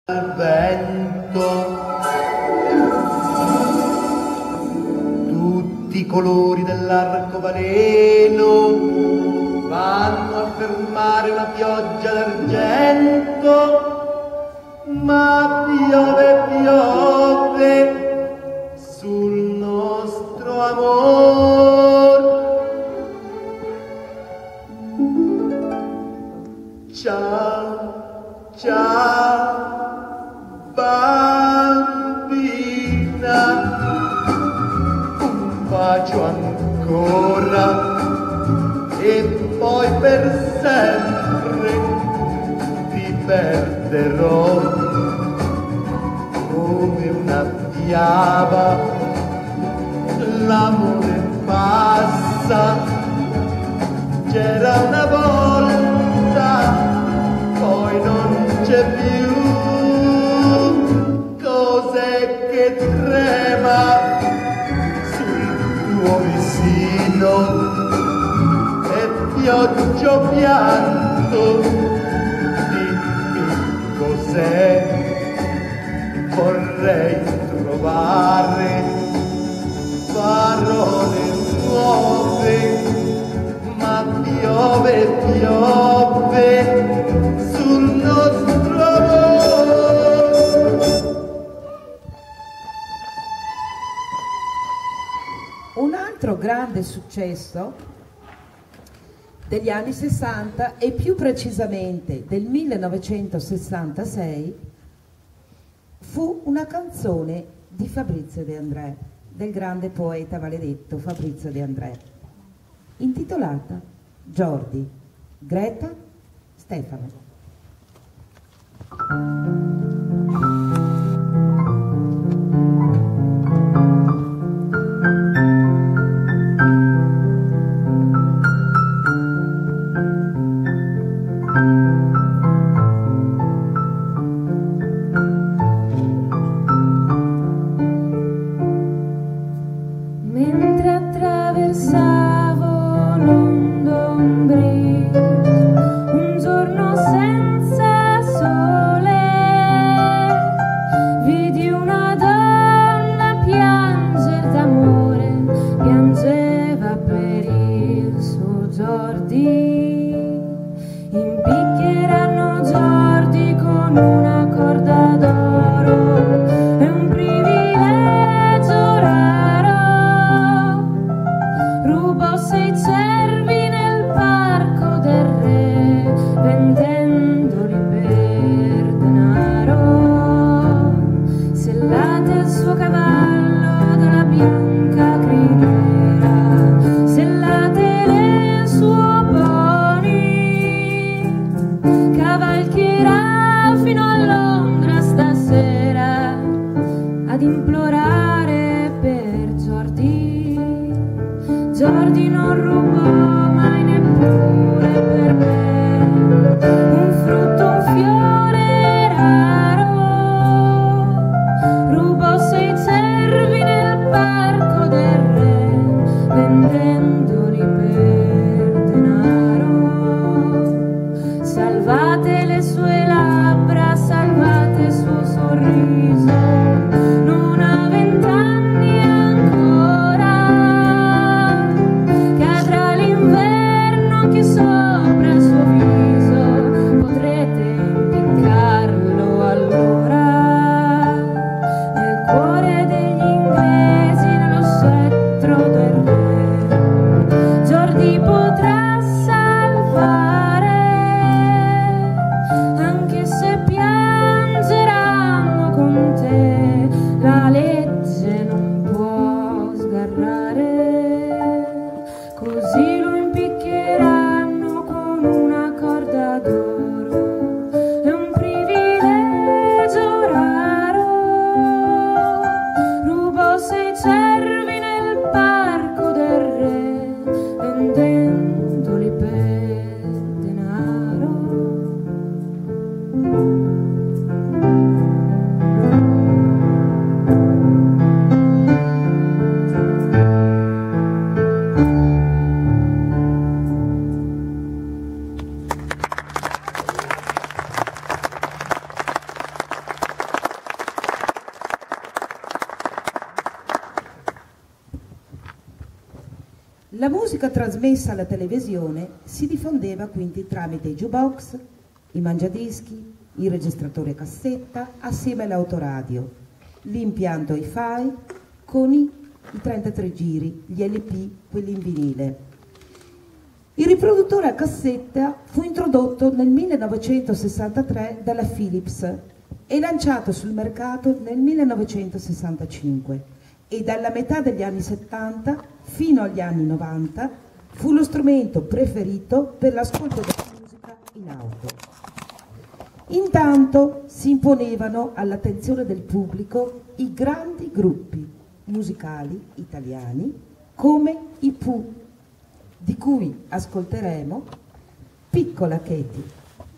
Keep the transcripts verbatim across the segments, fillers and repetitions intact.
al vento, tutti i colori dell'arcobaleno vanno a fermare una pioggia d'argento, ma piove, piove sul nostro amor. Ciao, ciao, bambina, un bacio ancora e poi per sempre ti perderò come una fiaba. L'amore passa, c'era una volta, poi non c'è più. Cos'è che trema sul tuo visino? E pioggia o pianto, dimmi cos'è. Vorrei trovare parole nuove, ma piove, piove sul nostro amore. Un altro grande successo degli anni sessanta e più precisamente del millenovecentosessantasei fu una canzone di Fabrizio De André, del grande poeta maledetto Fabrizio De André, intitolata Jordi, Greta, Stefano. Mentre attraversavo London Bridge, un giorno senza sole, vidi una donna pianger d'amore, piangeva per il suo Jordi. Impicchieranno Jordi con una corda d'oro, è un privilegio raro. Rubò sei cervi nel parco del re, vendendoli per denaro. Sellate il suo cavallo dalla bianca criniera, sellatele il suo pony, cavalcherà fino a Londra stasera. La musica trasmessa alla televisione si diffondeva quindi tramite i jukebox, i mangiadischi, il registratore a cassetta assieme all'autoradio, l'impianto hi-fi con i, i trentatré giri, gli L P, quelli in vinile. Il riproduttore a cassetta fu introdotto nel millenovecentosessantatré dalla Philips e lanciato sul mercato nel millenovecentosessantacinque e dalla metà degli anni settanta fino agli anni novanta fu lo strumento preferito per l'ascolto della musica in auto. Intanto si imponevano all'attenzione del pubblico i grandi gruppi musicali italiani come i Pooh, di cui ascolteremo Piccola Katie.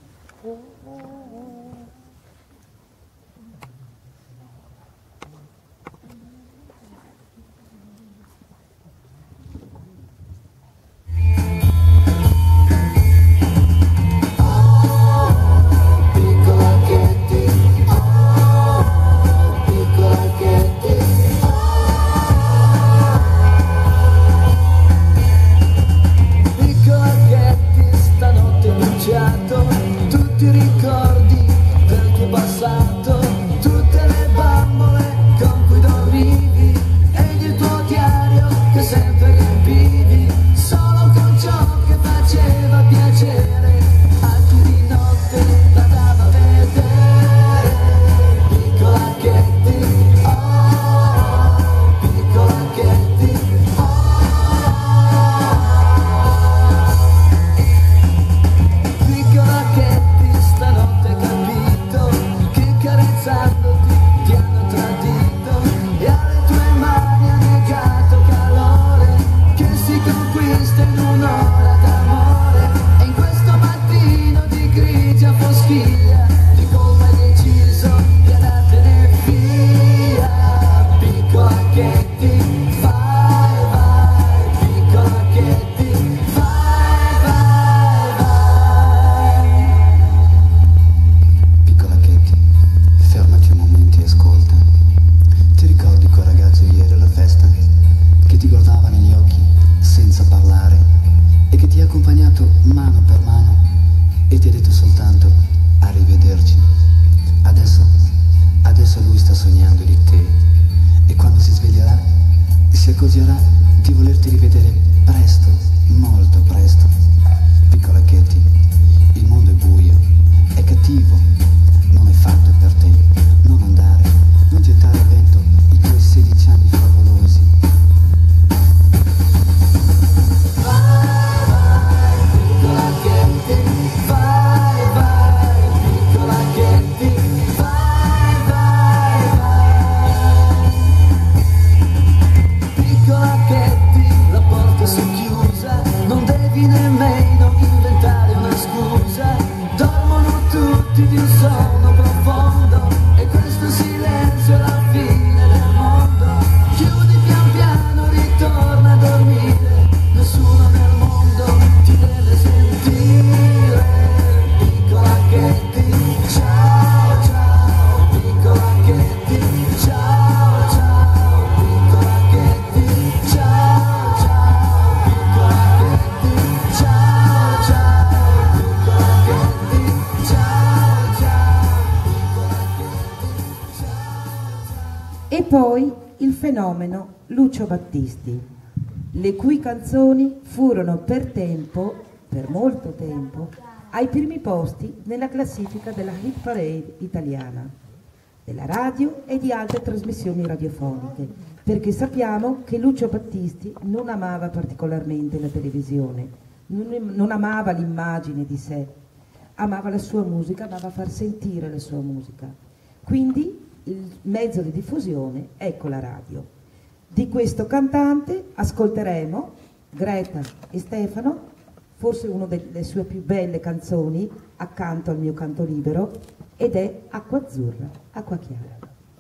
E poi il fenomeno Lucio Battisti, le cui canzoni furono per tempo, per molto tempo, ai primi posti nella classifica della hit parade italiana, della radio e di altre trasmissioni radiofoniche, perché sappiamo che Lucio Battisti non amava particolarmente la televisione, non, non amava l'immagine di sé, amava la sua musica, amava far sentire la sua musica. Quindi il mezzo di diffusione, ecco la radio. Di questo cantante ascolteremo Greta e Stefano, forse una delle sue più belle canzoni, accanto al mio canto libero, ed è Acqua Azzurra, Acqua Chiara.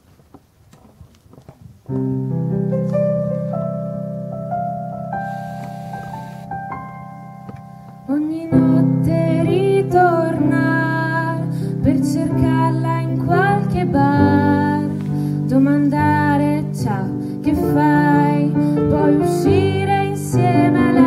Ogni notte ritornare per cercarla in qualche bar, domandare ciao, che fai, poi uscire insieme alla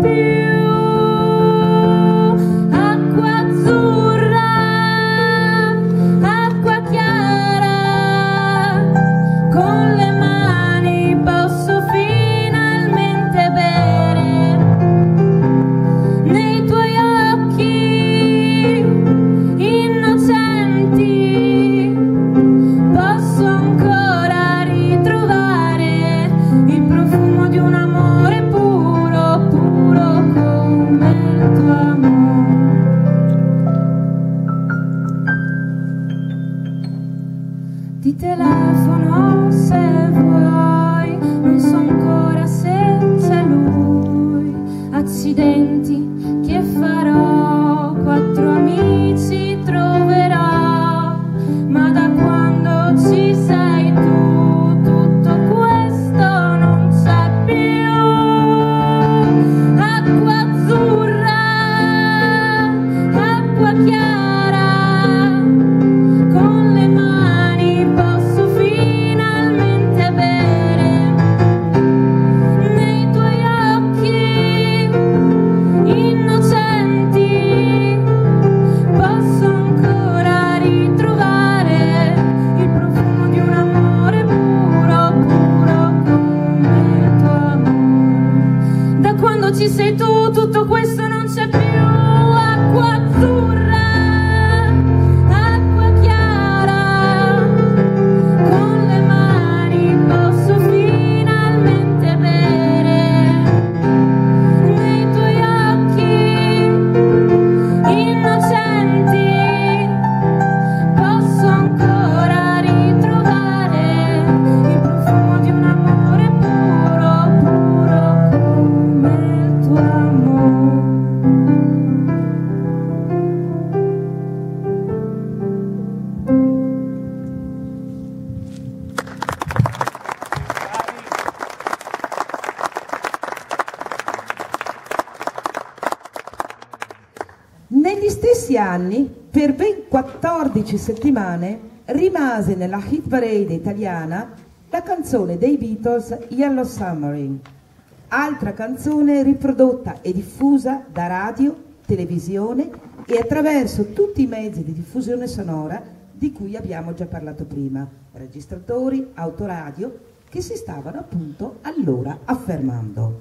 Anni, per ben quattordici settimane, rimase nella hit parade italiana la canzone dei Beatles Yellow Submarine, altra canzone riprodotta e diffusa da radio, televisione e attraverso tutti i mezzi di diffusione sonora di cui abbiamo già parlato prima, registratori, autoradio, che si stavano appunto allora affermando.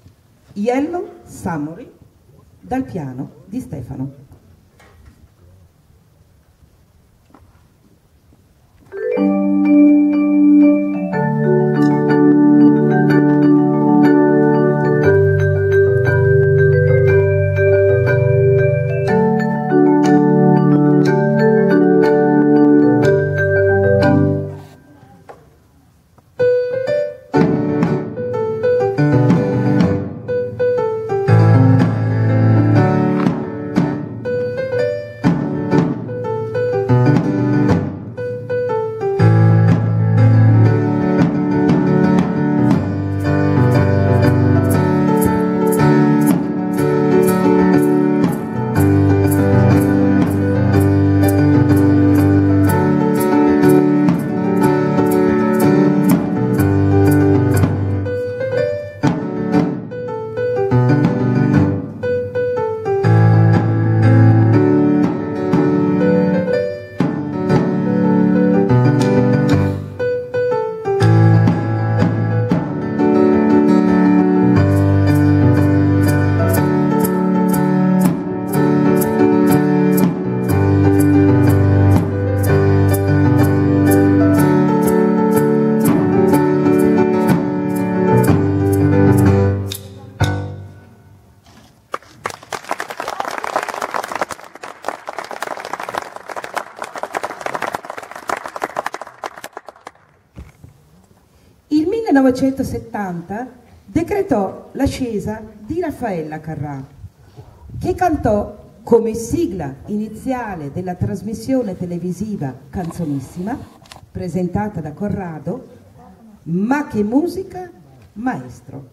Yellow Submarine dal piano di Stefano. millenovecentosettanta decretò l'ascesa di Raffaella Carrà, che cantò come sigla iniziale della trasmissione televisiva Canzonissima, presentata da Corrado, Ma che musica, maestro.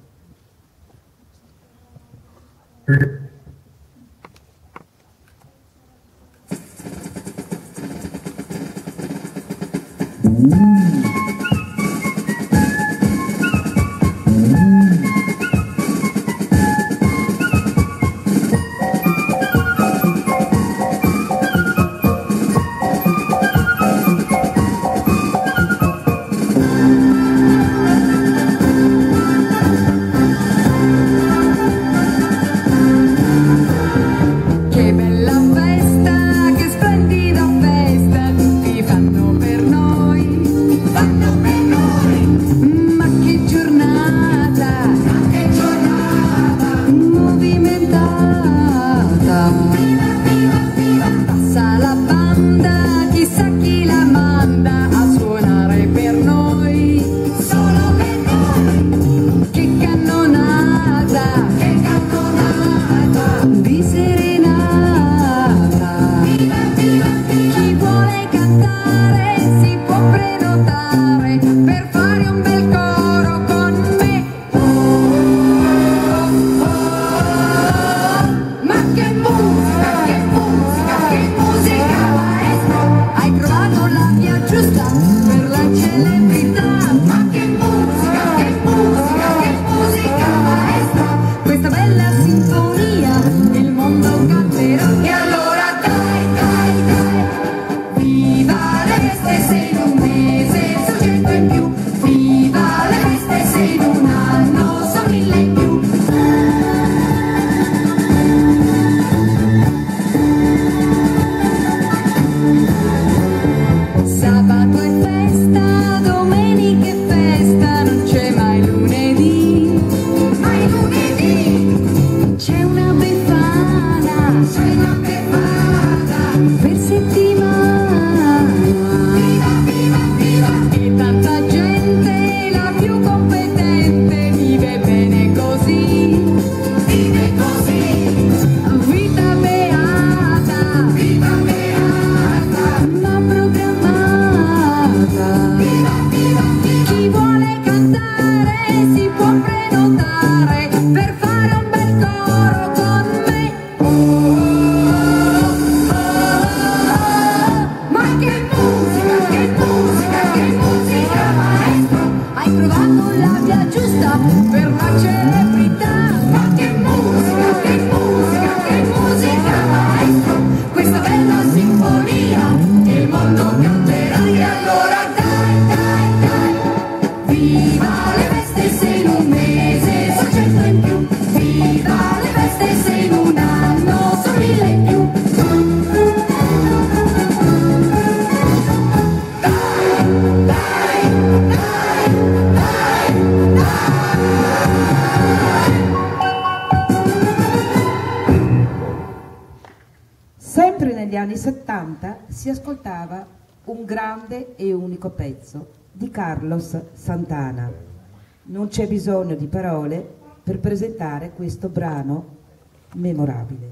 pavimentata. Passa la banda, chissà chi la manda a suonare per noi, solo per noi. Che cannonata, che cannonata di serenata. Chi vuole cantare si può prenotare per fare un bel coro con me. Oh, oh, oh. Ma che musica, che musica, che musica maestro. Hai trovato la via giusta per la celebrità. Ma che musica, che musica, che musica maestro. Questa bella sinfonia il mondo canterà. E allora dai, dai, dai, viva le feste se in un mese sono cento in più. Viva le feste se in un anno sono mille in più. Sabato è festa, domenica è festa, non c'è mai lunedì, mai lunedì. C'è una befana, c'è una befana per settimana. Viva, viva, viva! E tanta gente, la più competente, vive bene così, vive così. Vita beata, vita beata, ma programmata. Viva, viva, viva! Chi vuole cantare si può prenotare per fare un bel coro con me. Oh, oh, oh. Ma che musica, che musica, che musica maestro. Hai trovato la via giusta per la celebrità. Ma che musica, che musica, che musica maestro. Questa bella sinfonia il mondo canterà. E allora dai, dai, dai, viva le feste se in un mese sono cento in più. Viva le feste se in un anno sono mille in più. Dai, dai, dai, dai, Sempre negli anni settanta si ascoltava un grande e unico pezzo di Carlos Santana. Non c'è bisogno di parole per presentare questo brano memorabile.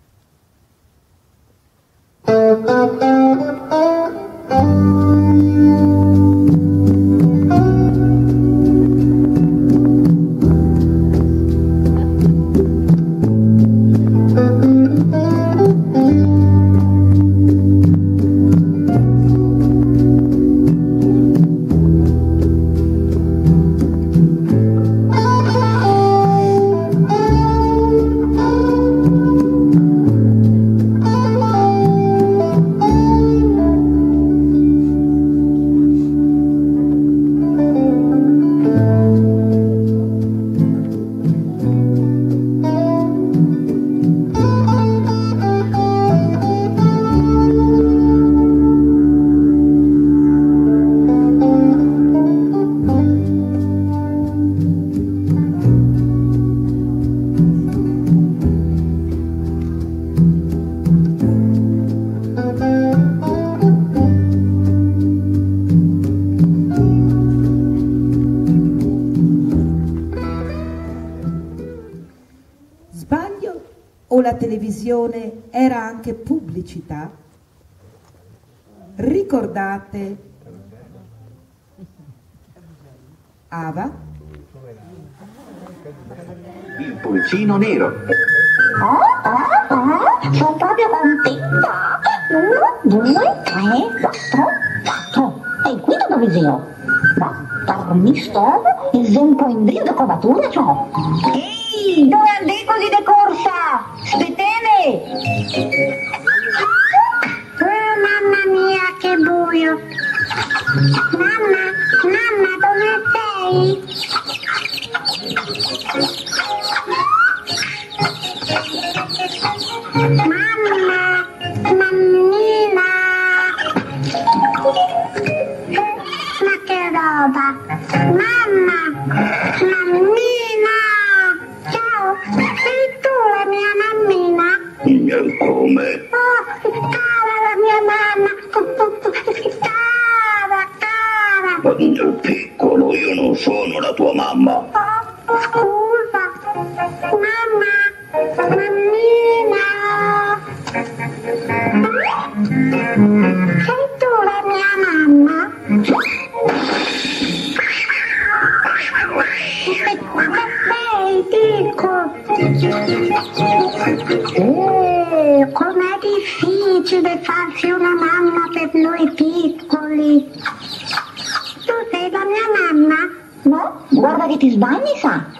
Sbaglio o la televisione era anche pubblicità? Ricordate Ava? Il pulcino nero. Oh, oh, oh, sono proprio contenta. Uno, due, tre, quattro, quattro. E qui da dove zio? Ma mi sto, esempio in brio da covatura ciò. Ehi, dove andai così de corsa? Spetene! Oh, mamma mia, che buio. Mamma, mamma, dove sei? Mamma, mammina. Eh, ma che roba. Mamma, mammina. Ciao, sei tu la Come? Oh, cara la mia mamma. Cara, cara. Piccolo, io non sono la tua mamma. Oh, scusa. Mamma. Mammina. Sei tu la mia mamma? Sei piccolo. Oh, com'è difficile farsi una mamma per noi piccoli. Tu sei la mia mamma? No, guarda che ti sbagli, sa.